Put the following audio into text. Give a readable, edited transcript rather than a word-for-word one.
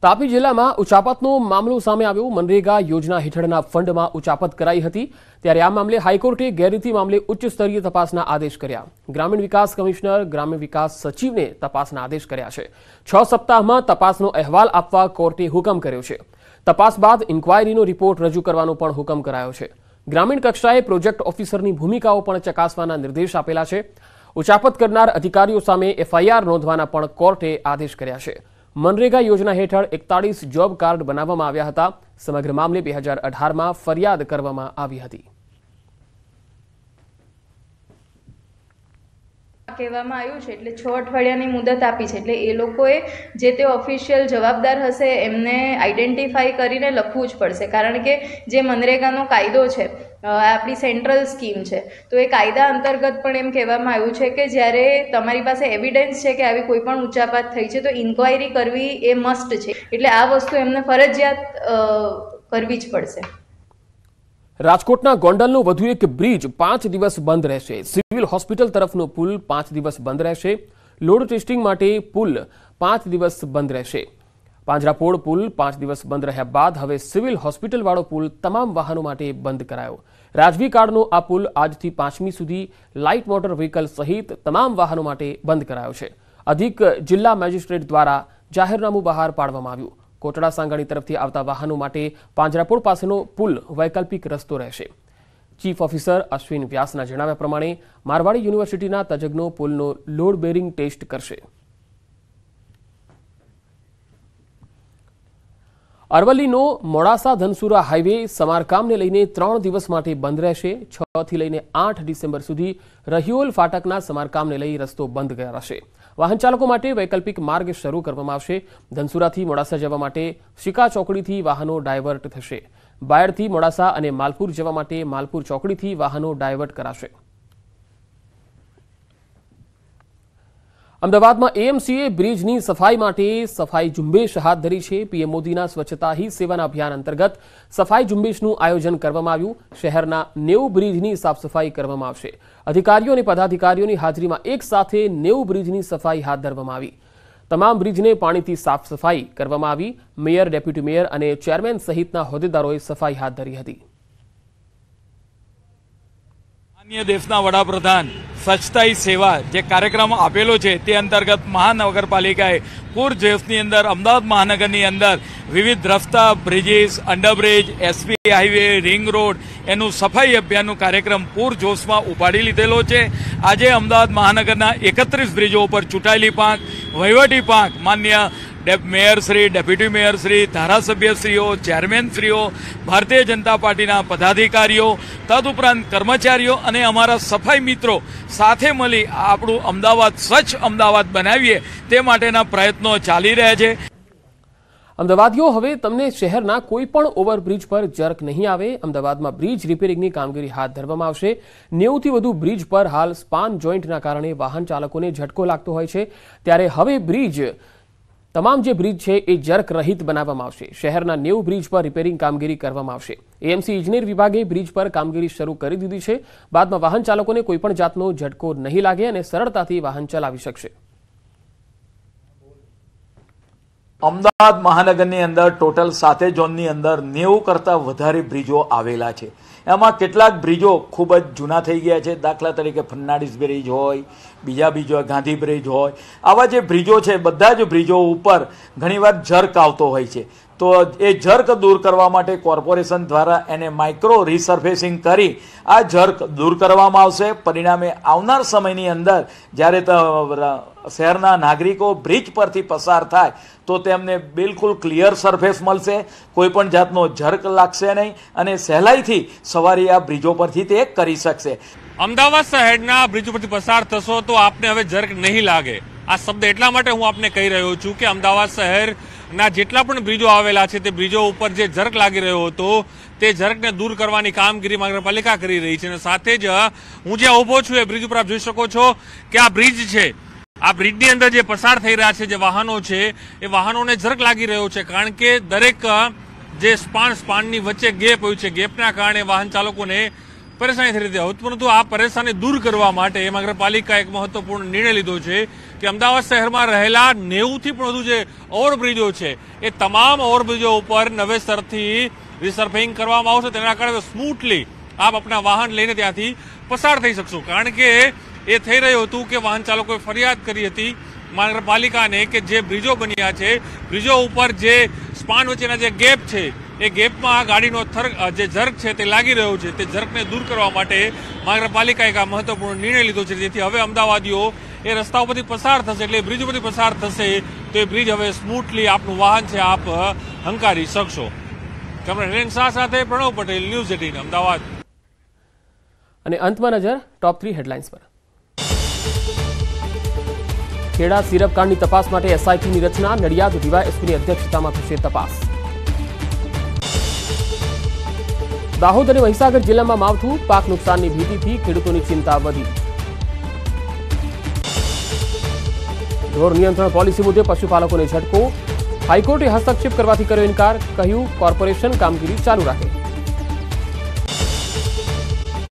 તાપી જિલ્લામાં ઉચાપતનો મામલો સામે આવ્યો। મનરેગા યોજના હેઠળના ફંડમાં ઉચાપત કરાઈ હતી, ત્યારે આ મામલે હાઈકોર્ટે ગેરરીતિ મામલે ઉચ્ચ સ્તરીય તપાસના આદેશ કર્યા। ગ્રામીણ વિકાસ કમિશનર ગ્રામ્ય વિકાસ સચિવને તપાસના આદેશ કર્યા છે। 6 સપ્તાહમાં તપાસનો અહેવાલ આપવા કોર્ટે હુકમ કર્યો છે। તપાસ બાદ ઇન્ક્વાયરીનો રિપોર્ટ રજૂ કરવાનો પણ હુકમ કરાયો છે। ગ્રામીણ કક્ષાએ પ્રોજેક્ટ ઓફિસરની ભૂમિકાઓ પણ ચકાસવાના નિર્દેશ આપેલા છે। ઉચાપત કરનાર અધિકારીઓ સામે એફઆઈઆર નોંધવાના પણ કોર્ટે આદેશ કર્યા છે। મનરેગા યોજના હેઠળ 41 જોબ કાર્ડ બનાવવામાં આવ્યા હતા। સમગ્ર મામલે 2018માં ફરિયાદ કરવામાં આવી હતી। કહેવામાં આવ્યું છે એટલે 6 અઠવાડિયાની મુદત આપી છે, એટલે એ લોકોએ જે તે ઓફિશિયલ જવાબદાર હશે એમને આઈડેન્ટિફાઈ કરીને લખવું જ પડશે, કારણ કે જે મનરેગાનો કાયદો છે આપણી સેન્ટ્રલ સ્કીમ છે, તો એ કાયદા અંતર્ગત પણ એમ કહેવામાં આવ્યું છે કે જ્યારે તમારી પાસે એવિડન્સ છે કે આવી કોઈ પણ ઉચાપત થઈ છે તો ઇન્ક્વાયરી કરવી એ મસ્ટ છે, એટલે આ વસ્તુ એમને ફરજિયાત કરવી જ પડશે। રાજકોટના ગોંડલનો વધુ એક બ્રિજ 5 દિવસ બંધ રહેશે। સિવિલ હોસ્પિટલ તરફનો પુલ 5 દિવસ બંધ રહેશે। લોડ ટેસ્ટિંગ માટે પુલ 5 દિવસ બંધ રહેશે। પાંજરાપોળ પુલ 5 દિવસ બંધ રહ્યા બાદ હવે સિવિલ હોસ્પિટલ વાળો પુલ તમામ વાહનો માટે બંધ કરાયો। રાજવી કાળનો આ પુલ આજથી 5મી સુધી લાઇટ મોટર વ્હીકલ સહિત તમામ વાહનો માટે બંધ કરાયો છે। અધિક જિલ્લા મેજિસ્ટ્રેટ દ્વારા જાહેરનામું બહાર પાડવામાં આવ્યું। કોટડા સાંગાણી તરફથી આવતા વાહનો માટે પાંજરાપોળ પાસેનો પુલ વૈકલ્પિક રસ્તો રહેશે। ચીફ ઓફિસર અશ્વિન વ્યાસના જણાવ્યા પ્રમાણે મારવાડી યુનિવર્સિટીના તજજ્ઞો પુલનો લોડ બેરિંગ ટેસ્ટ કરશે। અરવલ્લીનો મોડાસા ધનસુરા હાઈવે સમારકામને લઈને 3 દિવસ માટે બંધ રહેશે। 6 થી લઈને 8 ડિસેમ્બર સુધી રહિયોલ ફાટકના સમારકામને લઈ રસ્તો બંધ કરાશે। વાહન ચાલકો માટે વૈકલ્પિક માર્ગ શરૂ કરવામાં આવશે। ધનસુરાથી મોડાસા જવા માટે શિકા ચોકડીથી વાહનો ડાયવર્ટ થશે। બાયડથી મોડાસા અને માલપુર જવા માટે માલપુર ચોકડીથી વાહનો ડાયવર્ટ કરાશે। અમદાવાદમાં એએમસીએ બ્રિજની સફાઈ માટે સફાઈ ઝુંબેશ હાથ ધરી છે। પીએમ મોદીના સ્વચ્છતા હી સેવાના અભિયાન અંતર્ગત સફાઈ ઝુંબેશનું આયોજન કરવામાં આવ્યું। શહેરના 90 બ્રિજની સાફ સફાઈ કરવામાં આવશે। અધિકારીઓ અને પદાધિકારીઓની હાજરીમાં એક સાથે 90 બ્રિજની સફાઈ હાથ ધરવામાં આવી। તમામ બ્રિજને પાણીથી સાફ સફાઈ કરવામાં આવી। મેયર, ડેપ્યુટી મેયર અને ચેરમેન સહિતના હોદ્દેદારોએ સફાઈ હાથ ધરી હતી। દેશના વડાપ્રધાન સ્વચ્છતા હી સેવા જે કાર્યક્રમ આપેલો છે તે અંતર્ગત મહાનગરપાલિકાએ પૂર જોશની અંદર અમદાવાદ મહાનગરની અંદર વિવિધ રસ્તા, bridges, underbridge, SP highway, ring road એનું સફાઈ અભિયાનનું કાર્યક્રમ પૂર જોશમાં ઉપાડી લીધેલો છે। આજે અમદાવાદ મહાનગરના 31 બ્રિજો ઉપર ચૂંટાયેલી પાંખ, વહીવટી પાંખ, માન્ય મેયરશ્રી, ડેપ્યુટી મેયરશ્રી, ધારાસભ્યશ્રીઓ, ચેરમેનશ્રીઓ, ભારતીય જનતા પાર્ટીના પદાધિકારીઓ, તદુપરાંત કર્મચારીઓ અને અમારા સફાઈ મિત્રો સાથે મળી આપણું અમદાવાદ સ્વચ્છ અમદાવાદ બનાવીએ તે માટેના પ્રયત્નો ચાલી રહ્યા છે। અમદાવાદીઓ હવે તમને શહેરના કોઈ પણ ઓવરબ્રિજ પર જર્ક નહીં આવે। અમદાવાદમાં બ્રિજ રિપેરિંગની કામગીરી હાથ ધરવામાં આવશે। 90થી વધુ બ્રિજ પર હાલ સ્પાન જોઈન્ટના કારણે વાહન ચાલકોને ઝટકો લાગતો હોય છે, ત્યારે હવે તમામ જે બ્રિજ છે એ જર્ક રહિત બનાવવામાં આવશે। શહેરના 90 બ્રિજ પર રિપેરિંગ કામગીરી કરવામાં આવશે। એએમસી ઇજનેર વિભાગે બ્રિજ પર કામગીરી શરૂ કરી દીધી છે। બાદમાં વાહન ચાલકોને કોઈપણ જાતનો ઝટકો નહીં લાગે અને સરળતાથી વાહન ચલાવી શકશે। અમદાવાદ મહાનગરની અંદર ટોટલ 7 ઝોનની અંદર 90 કરતાં વધારે બ્રિજો આવેલા છે। એમાં કેટલાક બ્રિજો ખૂબ જ જૂના થઈ ગયા છે, દાખલા તરીકે ફર્નાન્ડીસ બ્રિજ હોય, બીજા બ્રિજો ગાંધી બ્રિજ હોય। આવા જે બ્રિજો છે બધા જ બ્રિજો ઉપર ઘણીવાર જર્ક આવતો હોય છે, તો એ જર્ક દૂર કરવા માટે કોર્પોરેશન દ્વારા એને માઇક્રો રિસર્ફેસિંગ કરી આ જર્ક દૂર કરવામાં આવશે। પરિણામે આવનાર સમયની અંદર જ્યારે શહેરના નાગરિકો બ્રિજ પરથી પસાર થાય તો તેમને બિલકુલ ક્લિયર સરફેસ મળશે, કોઈ પણ જાતનો જર્ક લાગશે નહીં અને સહેલાઈથી સવારી આ બ્રિજો પરથી તે કરી શકશે। અમદાવાદ શહેરના બ્રિજ પરથી પસાર થશો તો આપને હવે જર્ક નહીં લાગે। આ શબ્દ એટલા માટે હું આપને કહી રહ્યો છું કે અમદાવાદ શહેરના જેટલા પણ બ્રિજો આવેલા છે તે બ્રિજો ઉપર જે જર્ક લાગી રહ્યો હતો તે જર્કને દૂર કરવાની કામગીરી મહાનગરપાલિકા કરી રહી છે। અને સાથે જ હું જ્યાં ઉભો છું એ બ્રિજ ઉપર આપ જોઈ શકો છો કે આ બ્રિજ છે, આ બ્રિજની અંદર જે પસાર થઈ રહ્યા છે જે વાહનો છે એ વાહનોને જર્ક લાગી રહ્યો છે, કારણ કે દરેક જે સ્પાનની વચ્ચે ગેપ હોય છે, ગેપના કારણે વાહન ચાલકોને પરેશાની થઈ રહી હતી। પરંતુ આ પરેશાની દૂર કરવા માટે મહાનગરપાલિકાએ એક મહત્વપૂર્ણ નિર્ણય લીધો છે કે અમદાવાદ શહેરમાં રહેલા 90 થી પણ વધુ જે ઓવરબ્રિજો છે એ તમામ ઓવરબ્રિજો ઉપર નવેસરથી રિસર્ફિંગ કરવામાં આવશે. તેના કારણે સ્મૂથલી આપ આપણા વાહન લઈને ત્યાંથી પસાર થઈ શકશો. કારણ કે એ થઈ રહ્યું હતું કે વાહન ચાલકોએ ફરિયાદ કરી હતી મહાનગરપાલિકાને કે જે બ્રિજો બન્યા છે, બ્રિજો ઉપર જે સ્પાન વચ્ચેના જે ગેપ છે એ ગેપમાં ગાડીનો જે જર્ક છે તે લાગી રહ્યો છે. તે જર્કને દૂર કરવા માટે મહાનગરપાલિકાએ એક મહત્વપૂર્ણ નિર્ણય લીધો છે, જેથી હવે અમદાવાદીઓ એ રસ્તા ઉપરથી પસાર થશે, એટલે બ્રિજ ઉપરથી પસાર થશે તો એ બ્રિજ હવે સ્મૂથલી આપનું વાહન છે આપ હંકારી શકશો. કેમેરા હિરેન શાહ સાથે પ્રણવ પટેલ, ન્યૂઝ 18 અમદાવાદ. અને અંતમાં નજર ટોપ 3 હેડલાઇન્સ પર. ખેડા સિરપ કાંડની તપાસ માટે એસઆઈટીની રચના, નડિયાદ ડીવાયએસપીની અધ્યક્ષતામાં થશે તપાસ. દાહોદ અને મહીસાગર જિલ્લામાં માવઠું, પાક નુકસાનની ભીતિથી ખેડૂતોની ચિંતા વધી. ઢોર નિયંત્રણ પોલિસી મુદ્દે પશુપાલકોને ઝટકો, હાઈકોર્ટે હસ્તક્ષેપ કરવાથી કર્યો ઇનકાર, કહ્યું કોર્પોરેશન કામગીરી ચાલુ રાખે.